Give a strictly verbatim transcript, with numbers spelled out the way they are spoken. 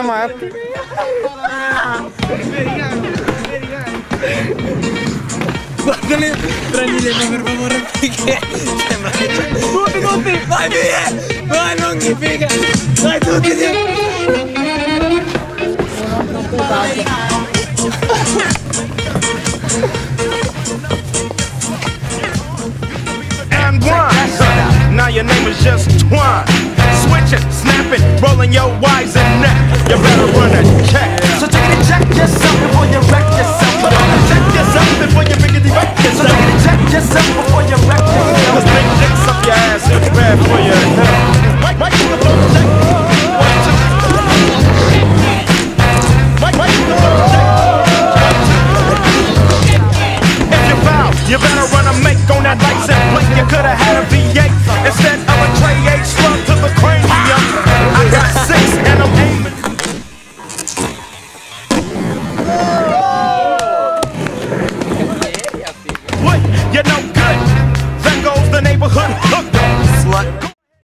mati. Guardali, prendili per favore perché sembra che c'è. Tutti, tutti! Vai via! Vai, non mi figa! Vai tutti! And one, now your name is just Twine. Switching, snapping, rolling your wise and neck. You better run a check. So take it and check yourself before you wreck yourself. But check yourself before you make it wreck yourself. So take it and check yourself before you wreck yourself. Cause big dicks up your ass, it's bad for your health. Right, right, you don't check. One, two. Right, right, you don't check. One, two. If you foul, you better run a make on that license plate. You could've had a V